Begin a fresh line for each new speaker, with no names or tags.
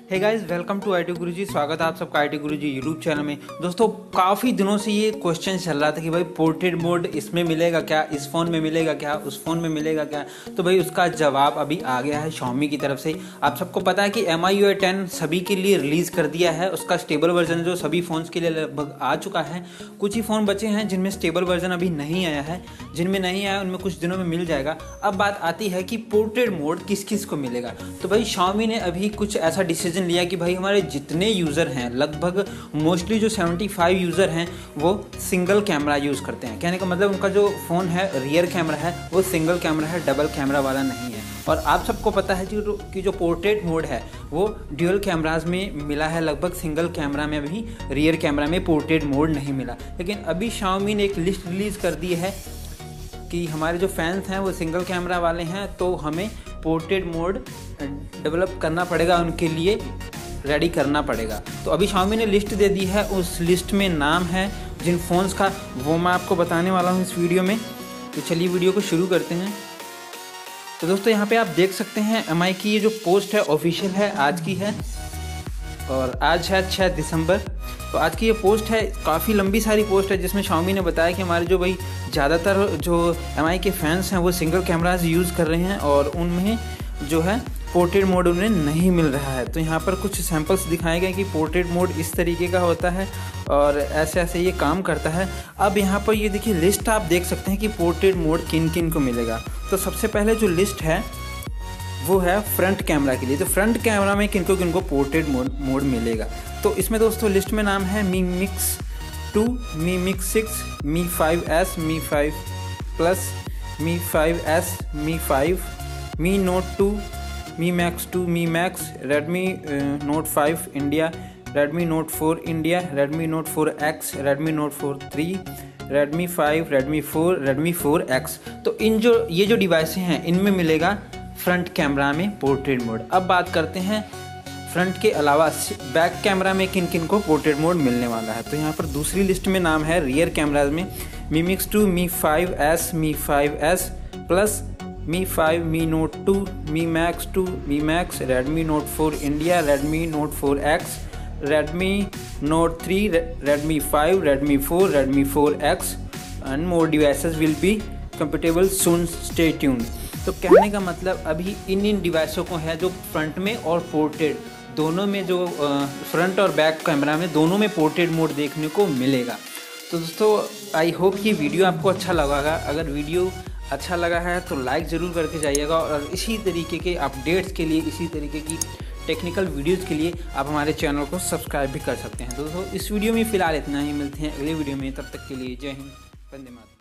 Hey guys, welcome to IT Guruji. स्वागत है आप सबका IT गुरुजी यूट्यूब चैनल में। दोस्तों, काफ़ी दिनों से ये क्वेश्चन चल रहा था कि भाई पोर्ट्रेट मोड इसमें मिलेगा क्या, इस फ़ोन में मिलेगा क्या, उस फ़ोन में मिलेगा क्या। तो भाई उसका जवाब अभी आ गया है Xiaomi की तरफ से। आप सबको पता है कि MIUI 10 सभी के लिए रिलीज़ कर दिया है। उसका स्टेबल वर्जन जो सभी फ़ोन्स के लिए लगभग आ चुका है। कुछ ही फ़ोन बचे हैं जिनमें स्टेबल वर्जन अभी नहीं आया है। जिनमें नहीं आया उनमें कुछ दिनों में मिल जाएगा। अब बात आती है कि पोर्ट्रेट मोड किस किस को मिलेगा। तो भाई Xiaomi ने अभी कुछ ऐसा डिसीजन लिया कि भाई हमारे जितने यूज़र हैं, लगभग मोस्टली जो 75 यूज़र हैं वो सिंगल कैमरा यूज़ करते हैं। कहने का मतलब उनका जो फ़ोन है रियर कैमरा है वो सिंगल कैमरा है, डबल कैमरा वाला नहीं है। और आप सबको पता है कि जो पोर्ट्रेट मोड है वो ड्यूअल कैमराज में मिला है, लगभग सिंगल कैमरा में भी, रियर कैमरा में पोर्ट्रेट मोड नहीं मिला। लेकिन अभी Xiaomi ने एक लिस्ट रिलीज़ कर दी है कि हमारे जो फैंस हैं वो सिंगल कैमरा वाले हैं, तो हमें पोर्ट्रेट मोड डेवलप करना पड़ेगा, उनके लिए रेडी करना पड़ेगा। तो अभी Xiaomi ने लिस्ट दे दी है। उस लिस्ट में नाम है जिन फ़ोन्स का, वो मैं आपको बताने वाला हूँ इस वीडियो में। तो चलिए वीडियो को शुरू करते हैं। तो दोस्तों, यहाँ पे आप देख सकते हैं MI की ये जो पोस्ट है ऑफिशियल है, आज की है और आज है 6 दिसंबर। तो आज की ये पोस्ट है, काफ़ी लंबी सारी पोस्ट है जिसमें Xiaomi ने बताया कि हमारे जो भाई ज़्यादातर जो MI के फैंस हैं वो सिंगल कैमराज यूज़ कर रहे हैं और उनमें जो है पोर्ट्रेट मोड उन्हें नहीं मिल रहा है। तो यहाँ पर कुछ सैंपल्स दिखाए गए कि पोर्ट्रेट मोड इस तरीके का होता है और ऐसे ऐसे ये काम करता है। अब यहाँ पर ये देखिए लिस्ट आप देख सकते हैं कि पोर्ट्रेट मोड किन किन को मिलेगा। तो सबसे पहले जो लिस्ट है वो है फ्रंट कैमरा के लिए। तो फ्रंट कैमरा में किनको पोर्ट्रेट मोड मिलेगा। तो इसमें दोस्तों लिस्ट में नाम है Mi Mix 2, Mi Mix 6, Mi 5S, Mi 5 Plus, Mi 5S, Mi 5, Mi Note 2, Mi Max 2, Mi Max, Redmi Note 5 India, Redmi Note 4 India, Redmi Note 4X, Redmi Note 4 3, Redmi 5, Redmi 4, Redmi 4X। तो ये जो डिवाइसें हैं इनमें मिलेगा front camera में portrait mode. अब बात करते हैं फ्रंट के अलावा बैक कैमरा में किन किन को पोर्ट्रेट मोड मिलने वाला है। तो यहाँ पर दूसरी लिस्ट में नाम है रियर कैमराज में Mi Mix 2, Mi 5S, Mi 5S Plus, Mi 5, Mi Note 2, Mi Max 2, Mi Max, Redmi Note 4 India, Redmi Note 4X, Redmi Note 3, Redmi 5, Redmi 4, Redmi 4X and more devices will be compatible soon, stay tuned। तो कहने का मतलब अभी इन डिवाइसों को है जो front में और पोर्ट्रेट दोनों में, जो फ्रंट और बैक कैमरा में दोनों में पोर्ट्रेट मोड देखने को मिलेगा। तो दोस्तों, आई होप कि वीडियो आपको अच्छा लगा। अगर वीडियो अच्छा लगा है तो लाइक ज़रूर करके जाइएगा और इसी तरीके के अपडेट्स के लिए, इसी तरीके की टेक्निकल वीडियोज़ के लिए आप हमारे चैनल को सब्सक्राइब भी कर सकते हैं। दोस्तों, इस वीडियो में फ़िलहाल इतना ही। मिलते हैं अगले वीडियो में, तब तक के लिए जय हिंद, वंदे मातरम।